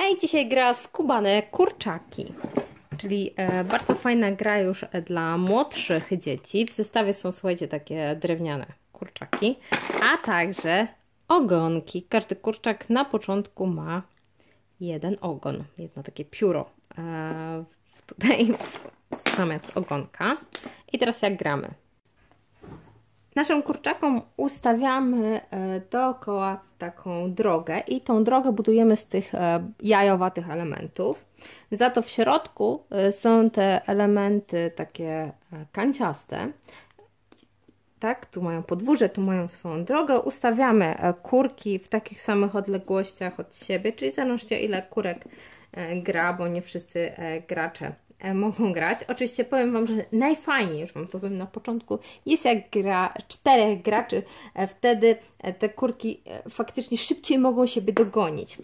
i dzisiaj gra Skubane Kurczaki, czyli bardzo fajna gra już dla młodszych dzieci. W zestawie są, słuchajcie, takie drewniane kurczaki, a także ogonki. Każdy kurczak na początku ma jeden ogon, jedno takie pióro tutaj zamiast ogonka. I teraz jak gramy? Naszym kurczakom ustawiamy dookoła taką drogę i tą drogę budujemy z tych jajowatych elementów. Za to w środku są te elementy takie kanciaste. Tak, tu mają podwórze, tu mają swoją drogę. Ustawiamy kurki w takich samych odległościach od siebie, czyli zależnie o ile kurek gra, bo nie wszyscy gracze mogą grać. Oczywiście powiem Wam, że najfajniej, już Wam to powiem na początku, jest jak gra 4 graczy, wtedy te kurki faktycznie szybciej mogą siebie dogonić.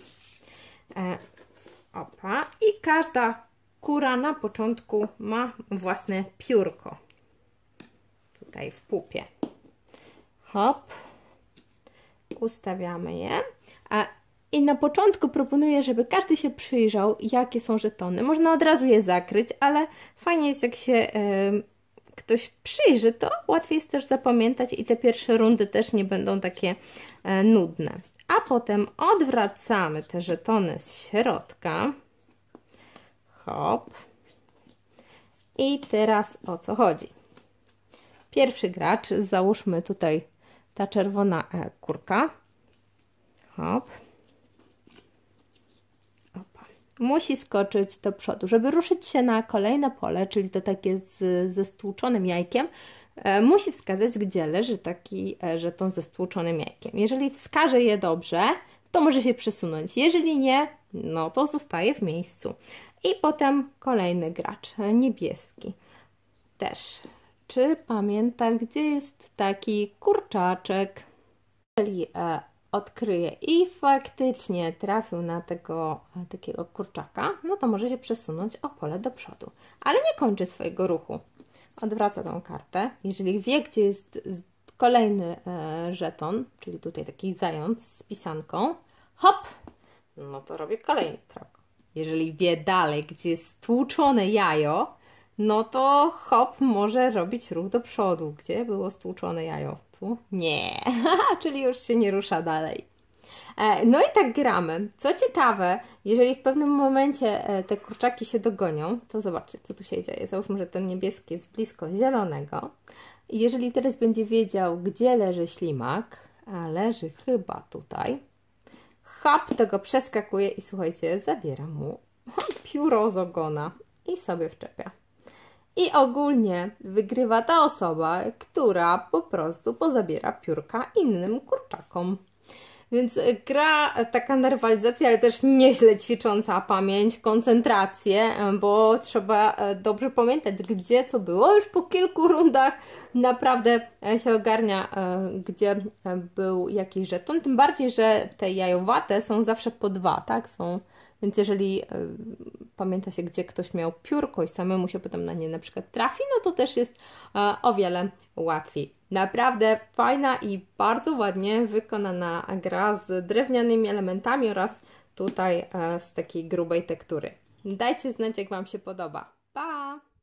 Opa, i każda kura na początku ma własne piórko. Tutaj w pupie. Hop. Ustawiamy je. I na początku proponuję, żeby każdy się przyjrzał, jakie są żetony. Można od razu je zakryć, ale fajnie jest, jak się ktoś przyjrzy, to łatwiej jest też zapamiętać i te pierwsze rundy też nie będą takie nudne. A potem odwracamy te żetony z środka. Hop. I teraz o co chodzi? Pierwszy gracz, załóżmy tutaj ta czerwona kurka. Hop. Musi skoczyć do przodu. Żeby ruszyć się na kolejne pole, czyli to takie ze stłuczonym jajkiem, musi wskazać, gdzie leży taki żeton ze stłuczonym jajkiem. Jeżeli wskaże je dobrze, to może się przesunąć. Jeżeli nie, no to zostaje w miejscu. I potem kolejny gracz, niebieski. Też. Czy pamięta, gdzie jest taki kurczaczek? Jeżeli odkryje i faktycznie trafił na takiego kurczaka, no to może się przesunąć o pole do przodu. Ale nie kończy swojego ruchu. Odwraca tą kartę. Jeżeli wie, gdzie jest kolejny żeton, czyli tutaj taki zając z pisanką, hop, no to robię kolejny krok. Jeżeli wie dalej, gdzie jest stłuczone jajo, no to hop, może robić ruch do przodu. Gdzie było stłuczone jajo? Tu? Nie, czyli już się nie rusza dalej. No i tak gramy. Co ciekawe, jeżeli w pewnym momencie te kurczaki się dogonią, to zobaczcie, co tu się dzieje. Załóżmy, że ten niebieski jest blisko zielonego. I jeżeli teraz będzie wiedział, gdzie leży ślimak, a leży chyba tutaj, hop, to go przeskakuje i słuchajcie, zabiera mu pióro z ogona i sobie wczepia. I ogólnie wygrywa ta osoba, która po prostu pozabiera piórka innym kurczakom. Więc gra taka na rywalizację, ale też nieźle ćwicząca pamięć, koncentrację, bo trzeba dobrze pamiętać, gdzie co było. Już po kilku rundach naprawdę się ogarnia, gdzie był jakiś żeton. Tym bardziej, że te jajowate są zawsze po 2, tak? Więc jeżeli pamięta się, gdzie ktoś miał piórko i samemu się potem na nie na przykład trafi, no to też jest o wiele łatwiej. Naprawdę fajna i bardzo ładnie wykonana gra z drewnianymi elementami oraz tutaj z takiej grubej tektury. Dajcie znać, jak Wam się podoba. Pa!